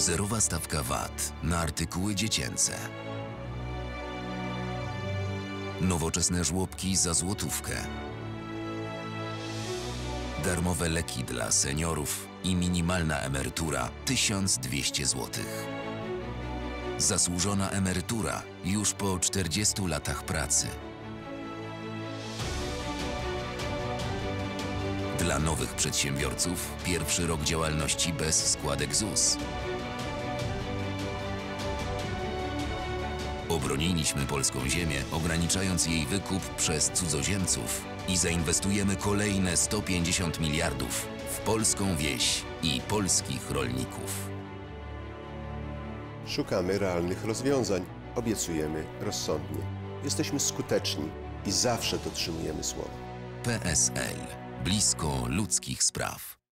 Zerowa stawka VAT na artykuły dziecięce. Nowoczesne żłobki za złotówkę. Darmowe leki dla seniorów i minimalna emerytura 1200 zł. Zasłużona emerytura już po 40 latach pracy. Dla nowych przedsiębiorców pierwszy rok działalności bez składek ZUS. Obroniliśmy polską ziemię, ograniczając jej wykup przez cudzoziemców i zainwestujemy kolejne 150 miliardów w polską wieś i polskich rolników. Szukamy realnych rozwiązań, obiecujemy rozsądnie. Jesteśmy skuteczni i zawsze dotrzymujemy słowa. PSL. Blisko ludzkich spraw.